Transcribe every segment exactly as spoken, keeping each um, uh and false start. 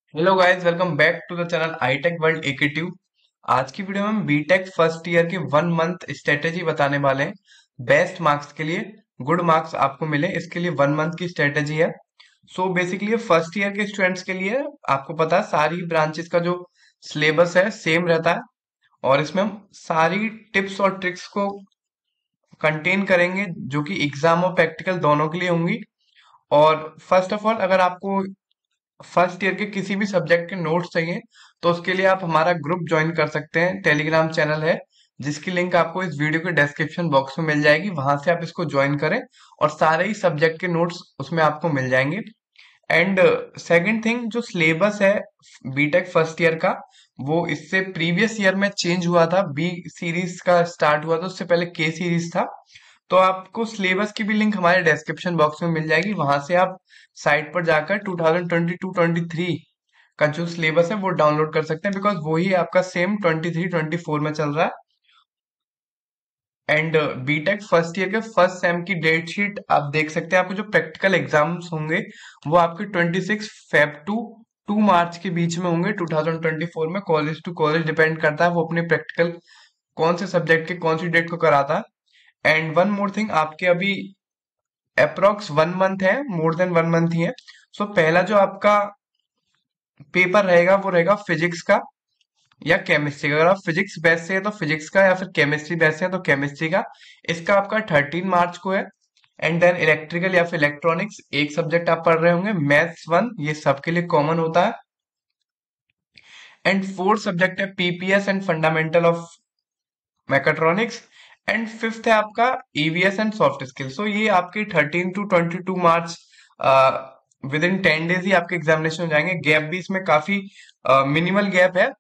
Hello guys, welcome back to the channel I tech world AKTU. आज की video में हम बीटेक फर्स्ट ईयर के वन मंथ स्ट्रेटेजी बताने वाले हैं। बेस्ट मार्क्स के लिए, गुड मार्क्स आपको मिले इसके लिए वन मंथ की स्ट्रेटेजी है। सो बेसिकली फर्स्ट ईयर के स्टूडेंट्स के लिए आपको पता है सारी ब्रांचेस का जो सिलेबस है सेम रहता है, और इसमें हम सारी टिप्स और ट्रिक्स को कंटेन करेंगे जो कि एग्जाम और प्रैक्टिकल दोनों के लिए होंगी। और फर्स्ट ऑफ ऑल, अगर आपको फर्स्ट ईयर के किसी भी सब्जेक्ट के नोट्स चाहिए तो उसके लिए आप हमारा ग्रुप ज्वाइन कर सकते हैं। टेलीग्राम चैनल है जिसकी लिंक आपको इस वीडियो के डिस्क्रिप्शन बॉक्स में मिल जाएगी, वहां से आप इसको ज्वाइन करें और सारे ही सब्जेक्ट के नोट्स उसमें आपको मिल जाएंगे। एंड सेकंड थिंग, जो सिलेबस है बीटेक फर्स्ट ईयर का, वो इससे प्रीवियस ईयर में चेंज हुआ था। बी सीरीज का स्टार्ट हुआ था, उससे पहले के सीरीज था। तो आपको सिलेबस की भी लिंक हमारे डिस्क्रिप्शन बॉक्स में मिल जाएगी, वहां से आप साइट पर जाकर ट्वेंटी ट्वेंटी टू-ट्वेंटी थ्री का जो सिलेबस है वो डाउनलोड कर सकते हैं, बिकॉज वही आपका sem twenty three twenty four में चल रहा है। एंड बीटेक फर्स्ट ईयर के फर्स्ट सेम की डेट शीट आप देख सकते हैं। आपको जो प्रैक्टिकल एग्जाम्स होंगे वो आपके twenty six Feb to two March के बीच में होंगे ट्वेंटी ट्वेंटी फोर में। कॉलेज टू कॉलेज डिपेंड करता है वो अपने प्रैक्टिकल कौन से सब्जेक्ट के कौन सी डेट को कराता है। एंड वन मोर थिंग, आपके अभी अप्रोक्स वन मंथ है, मोर देन वन मंथ ही है। सो so, पहला जो आपका पेपर रहेगा वो रहेगा फिजिक्स का या केमिस्ट्री का। अगर आप फिजिक्स बेस से है तो फिजिक्स का, या फिर केमिस्ट्री बेस से है तो केमिस्ट्री का। इसका आपका थर्टीन मार्च को है। एंड देन इलेक्ट्रिकल या फिर इलेक्ट्रॉनिक्स एक सब्जेक्ट आप पढ़ रहे होंगे, मैथ्स वन, ये सबके लिए कॉमन होता है। एंड फोर्थ सब्जेक्ट है PPS and fundamental of mechatronics. And fifth है आपका EVS and soft skill. So ये आपके thirteen to twenty two March, within ten days ही आपके एग्जामिनेशन हो जाएंगे। गैप भी इसमें काफी मिनिमल गैप है।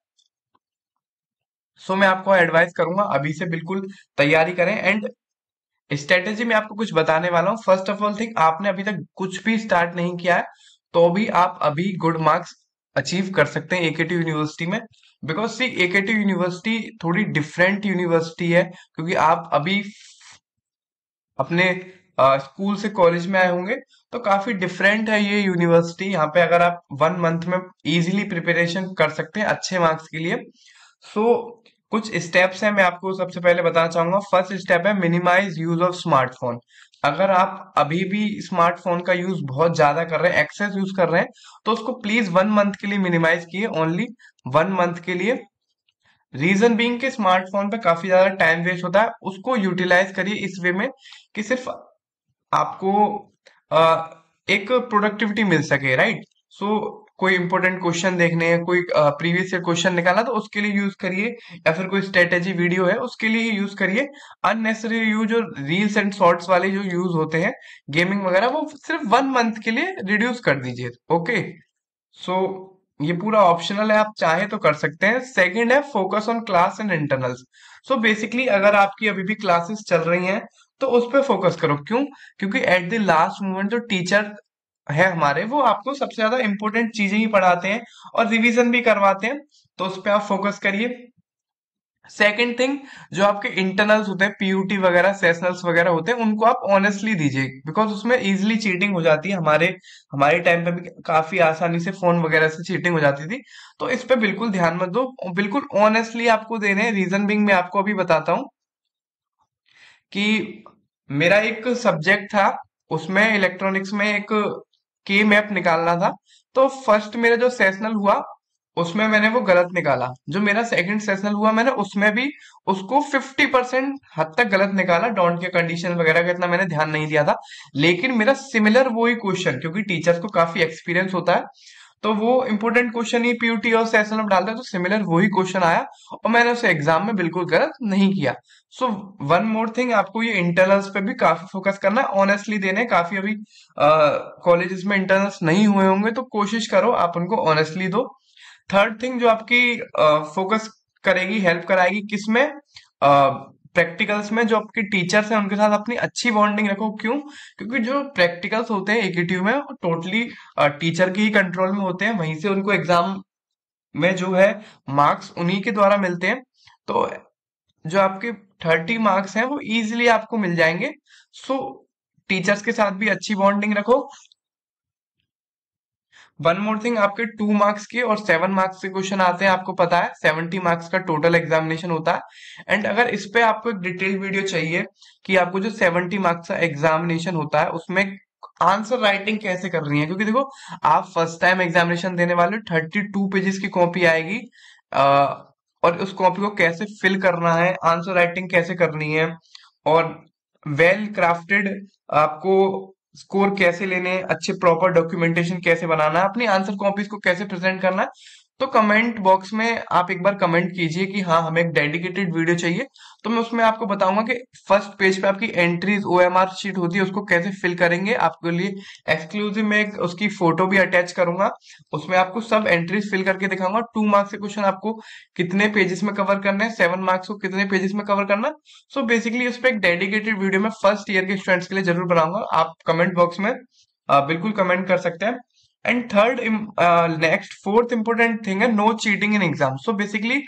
सो मैं आपको एडवाइस करूंगा अभी से बिल्कुल तैयारी करें। एंड स्ट्रेटेजी में आपको कुछ बताने वाला हूँ। फर्स्ट ऑफ ऑल थिंग, आपने अभी तक कुछ भी स्टार्ट नहीं किया है तो भी आप अभी गुड मार्क्स अचीव कर सकते हैं एकेटी यूनिवर्सिटी में। बिकॉज सी, एकेटी यूनिवर्सिटी थोड़ी डिफरेंट यूनिवर्सिटी है, क्योंकि आप अभी अपने स्कूल से कॉलेज में आए होंगे, तो काफी डिफरेंट है ये यूनिवर्सिटी। यहाँ पे अगर आप वन मंथ में इजीली प्रिपरेशन कर सकते हैं अच्छे मार्क्स के लिए। सो so, कुछ स्टेप्स हैं, मैं आपको सबसे पहले बताना चाहूंगा। फर्स्ट स्टेप है मिनिमाइज यूज ऑफ स्मार्टफोन। अगर आप अभी भी स्मार्टफोन का यूज बहुत ज्यादा कर रहे हैं, एक्सेस यूज कर रहे हैं, तो उसको प्लीज वन मंथ के लिए मिनिमाइज किए, ओनली वन मंथ के लिए। रीजन बीइंग कि स्मार्टफोन पे काफी ज्यादा टाइम वेस्ट होता है, उसको यूटिलाइज करिए इस वे में कि सिर्फ आपको अ, एक प्रोडक्टिविटी मिल सके, राइट। सो कोई इंपॉर्टेंट क्वेश्चन देखने हैं, कोई प्रीवियस ईयर क्वेश्चन निकालना, तो उसके लिए यूज करिए, या फिर कोई स्ट्रेटेजी वीडियो है उसके लिए यूज करिए। अननेसेसरी यूज और रील्स एंड शॉर्ट्स वाले जो यूज होते हैं, गेमिंग वगैरह, वो सिर्फ वन मंथ के लिए रिड्यूस कर दीजिए। ओके, सो ये पूरा ऑप्शनल है, आप चाहे तो कर सकते हैं। सेकंड है focus on class and internals. So basically अगर आपकी अभी भी क्लासेस चल रही हैं तो उस पर फोकस करो। क्यों? क्योंकि एट द लास्ट मोमेंट जो टीचर है हमारे, वो आपको सबसे ज्यादा इंपॉर्टेंट चीजें ही पढ़ाते हैं और रिवीजन भी करवाते हैं, तो उस पर आप फोकस करिए। सेकंड थिंग, जो आपके इंटरनल्स होते हैं, पीयूटी वगैरह, सेशनल्स वगैरह होते हैं, उनको आप ऑनेस्टली दीजिए, बिकॉज उसमें इजीली चीटिंग हो जाती है। हमारे हमारे टाइम पे भी काफी आसानी से फोन वगैरह से चीटिंग हो जाती थी। तो इस पे बिल्कुल ध्यान मत दो, बिल्कुल ऑनेस्टली आपको देने हैं। रीजन बिंग मैं आपको अभी बताता हूँ कि मेरा एक सब्जेक्ट था, उसमें इलेक्ट्रॉनिक्स में एक के मैप निकालना था। तो फर्स्ट मेरा जो सेशनल हुआ उसमें मैंने वो गलत निकाला। जो मेरा सेकंड सेशनल हुआ, मैंने उसमें भी उसको फिफ्टी परसेंट हद तक गलत निकाला। डोंट के कंडीशन वगैरह का इतना मैंने ध्यान नहीं दिया था, लेकिन मेरा सिमिलर वही क्वेश्चन, क्योंकि टीचर्स को काफी एक्सपीरियंस होता है, तो वो इंपॉर्टेंट क्वेश्चन ही पीयूटी और सेशनल में डालता है, तो सिमिलर वही क्वेश्चन आया और मैंने उसे एग्जाम में बिल्कुल गलत नहीं किया। सो वन मोर थिंग, आपको ये इंटरनल्स पे भी काफी फोकस करना है, ऑनेस्टली देने। काफी अभी कॉलेजेस में इंटरनल्स नहीं हुए होंगे, तो कोशिश करो आप उनको ऑनेस्टली दो। थर्ड थिंग जो आपकी फोकस करेगी, हेल्प कराएगी, किसमें? प्रैक्टिकल्स में। जो आपके टीचर्स हैं उनके साथ अपनी अच्छी बॉन्डिंग रखो। क्यों? क्योंकि जो प्रैक्टिकल्स होते हैं एकेटीयू में, वो टोटली टीचर के ही कंट्रोल में होते हैं, वहीं से उनको एग्जाम में जो है मार्क्स उन्हीं के द्वारा मिलते हैं। तो जो आपके थर्टी मार्क्स हैं वो इजीली आपको मिल जाएंगे। सो टीचर्स के साथ भी अच्छी बॉन्डिंग रखो। वन मोर थिंग, आपके टू मार्क्स के और सेवन मार्क्स के क्वेश्चन आते हैं, आपको पता है सेवेंटी मार्क्स का टोटल एग्जामिनेशन होता है। एंड अगर इस पे आपको एक डिटेल वीडियो चाहिए कि आपको जो सेवेंटी मार्क्स का एग्जामिनेशन होता है उसमें आंसर राइटिंग कैसे करनी है, क्योंकि देखो आप फर्स्ट टाइम एग्जामिनेशन देने वाले, थर्टी टू पेजेस की कॉपी आएगी, आ, और उस कॉपी को कैसे फिल करना है, आंसर राइटिंग कैसे करनी है, और वेल क्राफ्टेड आपको स्कोर कैसे लेने हैं, अच्छे प्रॉपर डॉक्यूमेंटेशन कैसे बनाना है, अपनी आंसर कॉपीज को कैसे प्रेजेंट करना है। तो कमेंट बॉक्स में आप एक बार कमेंट कीजिए कि हाँ हमें एक डेडिकेटेड वीडियो चाहिए, तो मैं उसमें आपको बताऊंगा कि फर्स्ट पेज पे आपकी एंट्रीज ओएमआर शीट होती है उसको कैसे फिल करेंगे। आपके लिए एक्सक्लूसिव में एक उसकी फोटो भी अटैच करूंगा, उसमें आपको सब एंट्रीज फिल करके दिखाऊंगा। टू मार्क्स के क्वेश्चन आपको कितने पेजेस में कवर करने हैं, सेवन मार्क्स को कितने पेजेस में कवर करना है। सो बेसिकली उस पर एक डेडिकेटेड वीडियो मैं फर्स्ट ईयर के स्टूडेंट्स के लिए जरूर बनाऊंगा, आप कमेंट बॉक्स में अ, बिल्कुल कमेंट कर सकते हैं। And third next fourth important thing है no cheating in exam. So basically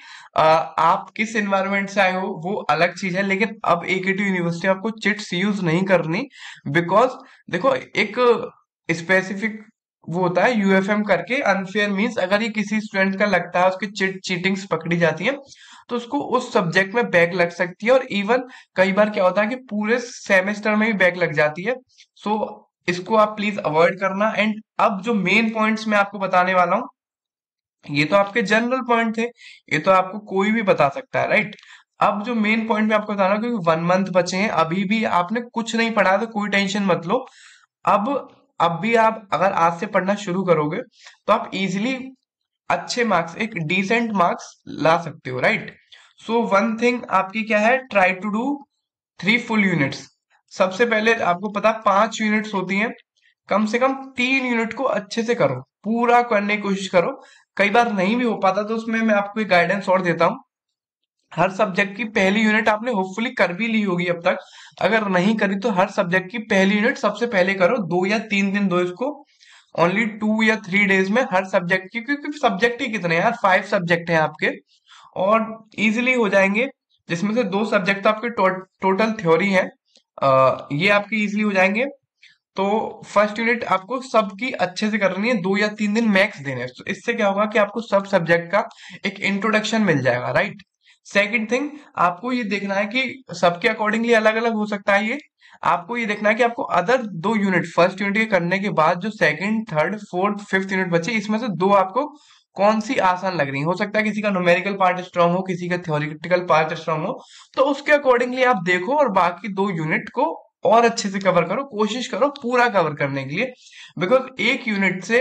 आप किस एनवायरनमेंट से आए हो वो अलग चीज है, लेकिन अब एकेटी यूनिवर्सिटी आपको चिट्स यूज नहीं करनी, बिकॉज देखो एक स्पेसिफिक वो होता है यूएफएम करके, अनफेयर मींस अगर ये किसी स्टूडेंट का लगता है उसकी चिट चीटिंग्स पकड़ी जाती है तो उसको उस सब्जेक्ट में बैक लग सकती है, और इवन कई बार क्या होता है कि पूरे सेमेस्टर में भी बैक लग जाती है। सो इसको आप प्लीज अवॉइड करना। एंड अब जो मेन पॉइंट्स मैं आपको बताने वाला हूँ, ये तो आपके जनरल पॉइंट थे, ये तो आपको कोई भी बता सकता है, राइट। अब जो मेन पॉइंट मैं आपको बता रहा हूँ, क्योंकि वन मंथ बचे हैं, अभी भी आपने कुछ नहीं पढ़ा तो कोई टेंशन मत लो। अब अब भी आप अगर आज से पढ़ना शुरू करोगे तो आप इजीली अच्छे मार्क्स, एक डिसेंट मार्क्स ला सकते हो, राइट। सो वन थिंग आपकी क्या है, try to do three full units. सबसे पहले आपको पता है पांच यूनिट्स होती हैं, कम से कम तीन यूनिट को अच्छे से करो, पूरा करने की कोशिश करो। कई बार नहीं भी हो पाता तो उसमें मैं आपको एक गाइडेंस और देता हूँ। हर सब्जेक्ट की पहली यूनिट आपने होपफुली कर भी ली होगी अब तक, अगर नहीं करी तो हर सब्जेक्ट की पहली यूनिट सबसे पहले करो, दो या तीन दिन दो इसको, ओनली टू या थ्री डेज में हर सब्जेक्ट की, क्योंकि सब्जेक्ट ही कितने हैं यार, फाइव सब्जेक्ट हैं आपके, और इजीली हो जाएंगे। जिसमें से दो सब्जेक्ट तो आपके टो, टोटल थ्योरी है, अ, ये आपके इजीली हो जाएंगे। तो फर्स्ट यूनिट आपको सबकी अच्छे से करनी है, दो या तीन दिन मैक्स देने हैं। तो इससे क्या होगा कि आपको सब सब्जेक्ट का एक इंट्रोडक्शन मिल जाएगा, राइट। सेकंड थिंग, आपको ये देखना है कि सबके अकॉर्डिंगली अलग अलग हो सकता है ये, आपको ये देखना है कि आपको अदर दो यूनिट फर्स्ट यूनिट के करने के बाद जो second third fourth fifth unit बचे, इसमें से दो आपको कौन सी आसान लग रही है। हो सकता है किसी का न्यूमेरिकल पार्ट स्ट्रांग हो, किसी का थ्योरेटिकल पार्ट स्ट्रांग हो, तो उसके अकॉर्डिंगली आप देखो और बाकी दो यूनिट को और अच्छे से कवर करो, कोशिश करो पूरा कवर करने के लिए। बिकॉज एक यूनिट से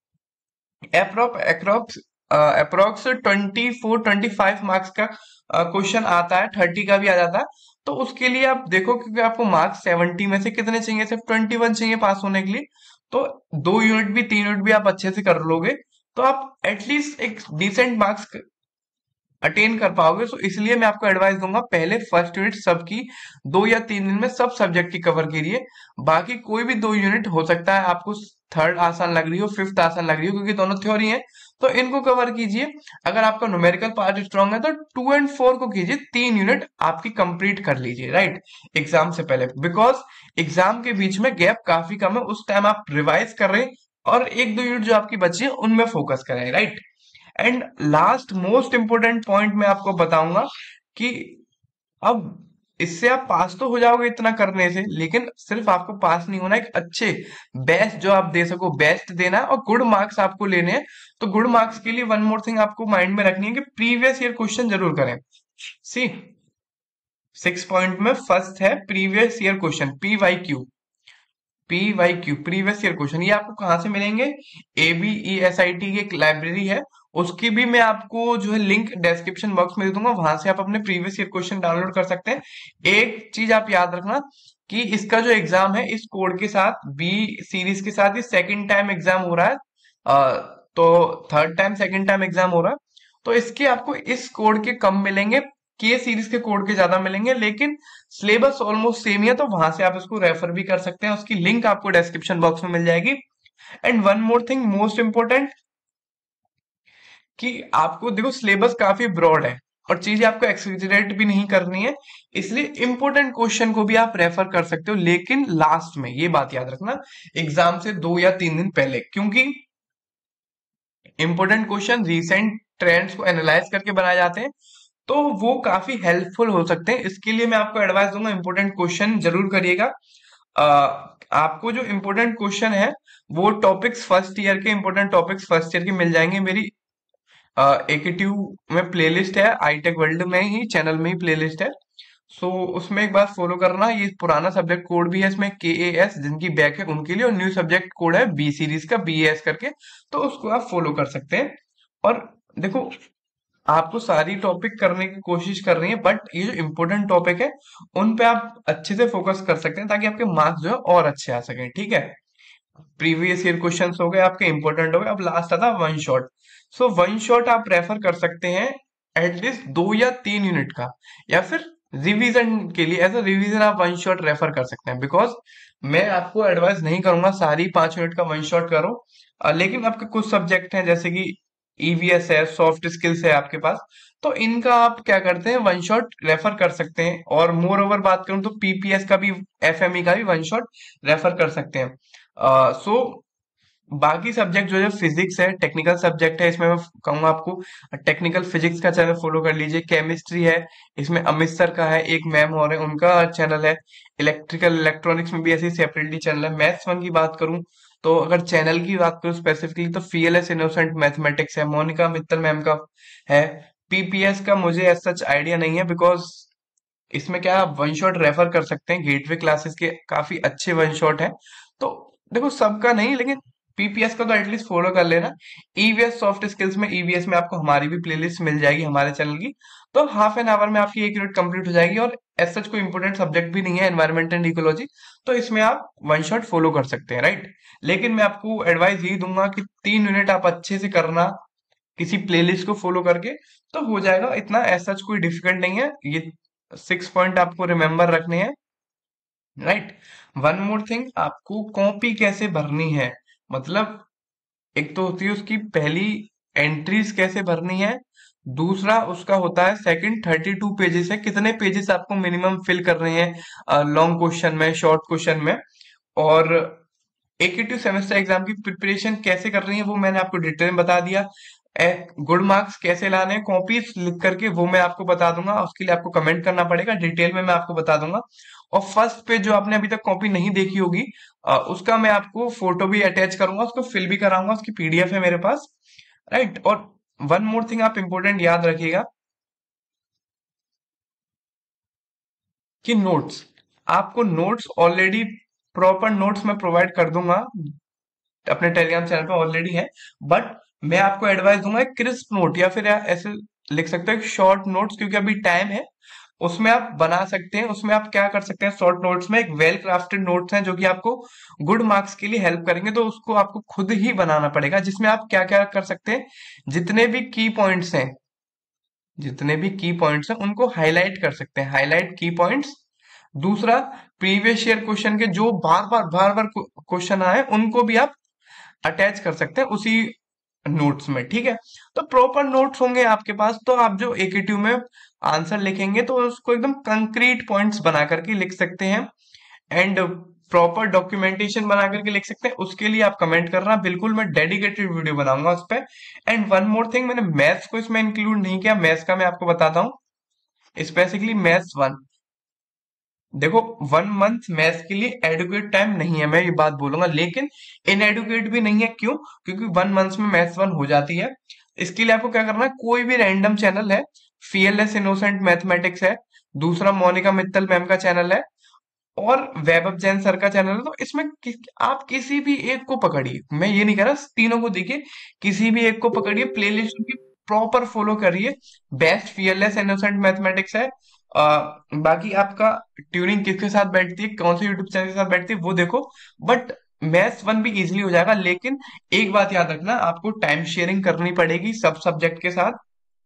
approx approx approx twenty four twenty five marks का क्वेश्चन आता है, थर्टी का भी आ जाता है। तो उसके लिए आप देखो, क्योंकि आपको मार्क्स सेवेंटी में से कितने चाहिए, सिर्फ ट्वेंटी वन चाहिए पास होने के लिए। तो दो यूनिट भी तीन यूनिट भी आप अच्छे से कर लोगे तो आप एटलीस्ट एक डिसेंट मार्क्स अटेन कर पाओगे। सो इसलिए मैं आपको एडवाइस दूंगा पहले फर्स्ट यूनिट सबकी दो या तीन दिन में सब सब्जेक्ट की कवर कीजिए, बाकी कोई भी दो यूनिट हो सकता है आपको थर्ड आसान लग रही हो फिफ्थ आसान लग रही हो, क्योंकि दोनों थ्योरी है, तो इनको कवर कीजिए। अगर आपका न्यूमेरिकल पार्ट स्ट्रांग है तो टू एंड फोर को कीजिए, तीन यूनिट आपकी कंप्लीट कर लीजिए, राइट, एग्जाम से पहले। बिकॉज एग्जाम के बीच में गैप काफी कम है, उस टाइम आप रिवाइज कर रहे हैं और एक दो यूनिट जो आपकी बची है उनमें फोकस करें, right. And last most important point मैं आपको बताऊंगा कि अब इससे आप पास तो हो जाओगे इतना करने से, लेकिन सिर्फ आपको पास नहीं होना, एक अच्छे बेस्ट जो आप दे सको बेस्ट देना है, और गुड मार्क्स आपको लेने हैं। तो गुड मार्क्स के लिए वन मोर थिंग आपको माइंड में रखनी है कि प्रीवियस ईयर क्वेश्चन जरूर करें। सी सिक्स पॉइंट में फर्स्ट है previous year question, P Y Q. P Y Q previous year question, ये आपको कहाँ से मिलेंगे, A B E S I T की एक लाइब्रेरी है, उसकी भी मैं आपको जो है लिंक डिस्क्रिप्शन बॉक्स में दे दूंगा, वहां से आप अपने प्रीवियस ईयर क्वेश्चन डाउनलोड कर सकते हैं। एक चीज आप याद रखना कि इसका जो एग्जाम है इस कोड के साथ, बी सीरीज के साथ, ये सेकंड टाइम एग्जाम हो रहा है, अ, तो third time second time exam हो रहा है, तो इसके आपको इस कोड के कम मिलेंगे, के सीरीज के कोड के ज्यादा मिलेंगे, लेकिन सिलेबस ऑलमोस्ट सेम ही है, तो वहां से आप इसको रेफर भी कर सकते हैं, उसकी लिंक आपको डिस्क्रिप्शन बॉक्स में मिल जाएगी। And one more thing most important, कि आपको देखो सिलेबस काफी ब्रॉड है और चीजें आपको एक्सैजरेट भी नहीं करनी है, इसलिए इंपॉर्टेंट क्वेश्चन को भी आप रेफर कर सकते हो, लेकिन लास्ट में ये बात याद रखना, एग्जाम से दो या तीन दिन पहले, क्योंकि इंपॉर्टेंट क्वेश्चन रिसेंट ट्रेंड्स को एनालाइज करके बनाए जाते हैं, तो वो काफी हेल्पफुल हो सकते हैं। इसके लिए मैं आपको एडवाइस दूंगा, इंपॉर्टेंट क्वेश्चन जरूर करिएगा। अ, आपको जो इंपॉर्टेंट क्वेश्चन है वो टॉपिक्स फर्स्ट ईयर के, इंपॉर्टेंट टॉपिक्स फर्स्ट ईयर के मिल जाएंगे। मेरी एकेट्यू में प्लेलिस्ट है, आईटेक वर्ल्ड में ही चैनल में ही प्लेलिस्ट है। सो उसमें एक बार फॉलो करना। ये पुराना सब्जेक्ट कोड भी है इसमें, के ए एस जिनकी बैक है उनके लिए, और न्यू सब्जेक्ट कोड है बी सीरीज का, बी एस करके, तो उसको आप फॉलो कर सकते हैं। और देखो, आपको सारी टॉपिक करने की कोशिश कर रही है, बट ये जो इम्पोर्टेंट टॉपिक है उन पे आप अच्छे से फोकस कर सकते हैं, ताकि आपके मार्क्स जो है और अच्छे आ सकें, ठीक है। प्रीवियस ईयर क्वेश्चंस हो गए आपके, इंपॉर्टेंट हो गए। अब लास्ट आता one shot. So one shot आप रेफर कर सकते हैं एटलीस्ट दो या तीन यूनिट का, या फिर रिवीजन के लिए एज अ रिवीजन आप वन शॉट रेफर कर सकते हैं। बिकॉज मैं आपको एडवाइस नहीं करूंगा सारी पांच यूनिट का वन शॉट करो, अ, लेकिन आपके कुछ सब्जेक्ट हैं जैसे कि ई वी एस है, सॉफ्ट स्किल्स है आपके पास, तो इनका आप क्या करते हैं, वन शॉट रेफर कर सकते हैं। और मोर ओवर बात करूं तो पी पी एस का भी, एफ एम ई का भी वन शॉट रेफर कर सकते हैं। सो बाकी सब्जेक्ट जो है, फिजिक्स है, टेक्निकल सब्जेक्ट है, इसमें मैं कहूंगा आपको टेक्निकल फिजिक्स का चैनल फॉलो कर लीजिए। केमिस्ट्री है, इसमें अमित सर का है, एक मैम और है, उनका चैनल है। इलेक्ट्रिकल इलेक्ट्रॉनिक्स में भी ऐसी सेपरेटली चैनल है। मैथ्स वन की बात करूं तो, अगर चैनल की बात करूं स्पेसिफिकली, तो fearless innocent mathematics है, मोनिका मित्तल मैम का है। पी पी एस का मुझे एज सच आइडिया नहीं है, बिकॉज इसमें क्या आप वन शॉट रेफर कर सकते हैं, गेटवे क्लासेस के काफी अच्छे वन शॉट है। तो देखो, सबका नहीं, लेकिन पी पी एस का तो एटलीस्ट फॉलो कर लेना। E V S soft skills में, ई वी एस में आपको हमारी भी प्लेलिस्ट मिल जाएगी हमारे चैनल की, तो हाफ एन आवर में आपकी एक यूनिट कंप्लीट हो जाएगी। और एज सच कोई इंपोर्टेंट सब्जेक्ट भी नहीं है, एनवायरमेंट एंड इकोलॉजी, तो इसमें आप वन शॉट फॉलो कर सकते हैं, राइट। लेकिन मैं आपको एडवाइस यही दूंगा कि तीन यूनिट आप अच्छे से करना, किसी प्लेलिस्ट को फॉलो करके, तो हो जाएगा। इतना एज सच कोई डिफिकल्ट नहीं है। ये सिक्स पॉइंट आपको रिमेम्बर रखने हैं, राइट। वन मोर थिंग, आपको कॉपी कैसे भरनी है, मतलब एक तो होती है उसकी पहली एंट्रीज कैसे भरनी है, दूसरा उसका होता है सेकंड थर्टी टू पेजेस है, कितने पेजेस आपको मिनिमम फिल करने हैं लॉन्ग क्वेश्चन में, शॉर्ट क्वेश्चन में। और एकेटी सेमेस्टर एग्जाम की प्रिपरेशन कैसे कर रही है वो मैंने आपको डिटेल में बता दिया। गुड मार्क्स कैसे लाने हैं कॉपीज लिख करके, वो मैं आपको बता दूंगा। उसके लिए आपको कमेंट करना पड़ेगा, डिटेल में मैं आपको बता दूंगा। और फर्स्ट पे जो आपने अभी तक कॉपी नहीं देखी होगी, अ, उसका मैं आपको फोटो भी अटैच करूंगा, उसको फिल भी कराऊंगा, उसकी पी डी एफ है मेरे पास, राइट। और वन मोर थिंग आप इंपॉर्टेंट याद रखिएगा कि नोट्स, आपको नोट्स ऑलरेडी, प्रॉपर नोट्स मैं प्रोवाइड कर दूंगा, अपने टेलीग्राम चैनल पे ऑलरेडी है। बट मैं आपको एडवाइस दूंगा एक क्रिस्प नोट, या फिर या ऐसे लिख सकते हो शॉर्ट नोट्स, क्योंकि अभी टाइम है, उसमें आप बना सकते हैं। उसमें आप क्या कर सकते हैं, शॉर्ट नोट्स में एक वेल क्राफ्टेड नोट्स हैं जो कि आपको गुड मार्क्स के लिए हेल्प करेंगे, तो उसको आपको खुद ही बनाना पड़ेगा, जिसमें आप क्या क्या कर सकते हैं, जितने भी की पॉइंट्स हैं, जितने भी की पॉइंट्स हैं उनको हाईलाइट कर सकते हैं, हाईलाइट की पॉइंट्स। दूसरा, प्रीवियस ईयर क्वेश्चन के जो बार बार बार बार क्वेश्चन आए उनको भी आप अटैच कर सकते हैं उसी नोट्स में, ठीक है। तो प्रॉपर नोट्स होंगे आपके पास, तो आप जो एकेट्यू में आंसर लिखेंगे तो उसको एकदम कंक्रीट पॉइंट्स बना करके लिख सकते हैं, एंड प्रॉपर डॉक्यूमेंटेशन बना करके लिख सकते हैं। उसके लिए आप कमेंट करना, बिल्कुल मैं डेडिकेटेड वीडियो बनाऊंगा उस पर। एंड वन मोर थिंग, मैंने मैथ्स को इसमें इंक्लूड नहीं किया, मैथ्स का मैं आपको बताता हूँ, स्पेसिफिकली मैथ्स वन। देखो, वन मंथ मैथ्स के लिए एडुकेट टाइम नहीं है, मैं ये बात बोलूंगा, लेकिन इनएडुकेट भी नहीं है। क्यों? क्योंकि वन मंथ में मैथ्स वन हो जाती है। इसके लिए आपको क्या करना है, कोई भी रैंडम चैनल है, fearless innocent mathematics है, दूसरा मोनिका मित्तल मैम का चैनल है, और वैभव जैन सर का चैनल है। तो इसमें कि, आप किसी भी एक को पकड़िए, मैं ये नहीं कह रहा तीनों को देखिए, किसी भी एक को पकड़िए, प्लेलिस्ट की प्रॉपर फॉलो करिए। बेस्ट फीयरलेस इनोसेंट मैथमेटिक्स है। आ, बाकी आपका ट्यूनिंग किसके साथ बैठती है, कौन से यूट्यूब चैनल के साथ बैठती है, वो देखो। बट मैथ्स वन भी इजिली हो जाएगा, लेकिन एक बात याद रखना, आपको टाइम शेयरिंग करनी पड़ेगी सब सब्जेक्ट के साथ।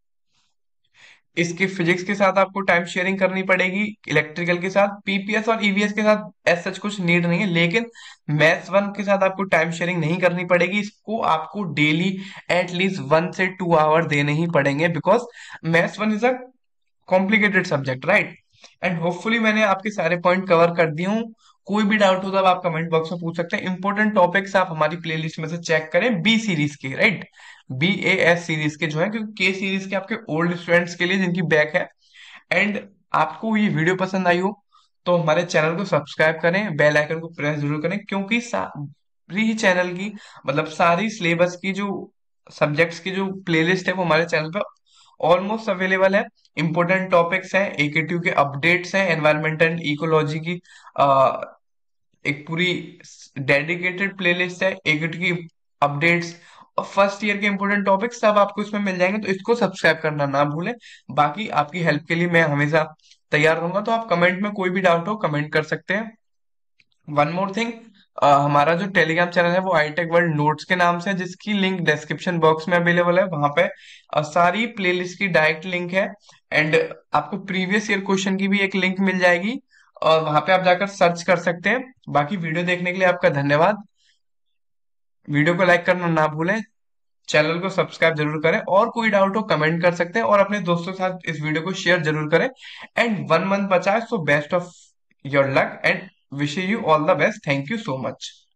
इसके फिजिक्स के साथ आपको टाइम शेयरिंग करनी पड़ेगी, इलेक्ट्रिकल के साथ, पी पी एस और ई वी एस के साथ एज सच कुछ नीड नहीं है, लेकिन मैथ्स वन के साथ आपको टाइम शेयरिंग नहीं करनी पड़ेगी। इसको आपको डेली एटलीस्ट वन से टू आवर देने ही पड़ेंगे, because maths one is a complicated subject, right. And hopefully मैंने आपके सारे पॉइंट कवर कर दिए हूँ। कोई भी डाउट हो तो आप कमेंट बॉक्स में पूछ सकते हैं। इंपॉर्टेंट टॉपिक्स आप हमारी प्लेलिस्ट में से चेक करें बी सीरीज के, right, B A S series के जो है, क्योंकि के सीरीज के आपके ओल्ड स्टूडेंट्स के लिए जिनकी बैक है। एंड आपको ये वीडियो पसंद आई हो तो हमारे चैनल को सब्सक्राइब करें, बेल आइकन को प्रेस जरूर करें, क्योंकि सारी चैनल की मतलब सारी सिलेबस की जो सब्जेक्ट्स की जो प्लेलिस्ट है वो हमारे चैनल पे ऑलमोस्ट अवेलेबल है। इंपॉर्टेंट टॉपिक्स हैं, ए के टी यू के अपडेट्स हैं, एनवायरमेंटल इकोलॉजी की आ, एक पूरी डेडिकेटेड प्लेलिस्ट है, ए के टी की अपडेट्स और फर्स्ट ईयर के इंपॉर्टेंट टॉपिक्स सब आपको इसमें मिल जाएंगे, तो इसको सब्सक्राइब करना ना भूलें। बाकी आपकी हेल्प के लिए मैं हमेशा तैयार रहूंगा, तो आप कमेंट में कोई भी डाउट हो कमेंट कर सकते हैं। वन मोर थिंग, हमारा जो टेलीग्राम चैनल है वो आईटेक वर्ल्ड नोट्स के नाम से है, जिसकी लिंक डिस्क्रिप्शन बॉक्स में अवेलेबल है। वहां पे अ, सारी प्लेलिस्ट की डायरेक्ट लिंक है। एंड आपको प्रीवियस ईयर क्वेश्चन की भी एक लिंक मिल जाएगी और वहां पे आप जाकर सर्च कर सकते हैं। बाकी वीडियो देखने के लिए आपका धन्यवाद। वीडियो को लाइक करना ना भूलें, चैनल को सब्सक्राइब जरूर करें, और कोई डाउट हो कमेंट कर सकते हैं, और अपने दोस्तों के साथ इस वीडियो को शेयर जरूर करें। एंड वन मंथ बचा है, so best of your luck and wish you all the best. Thank you so much.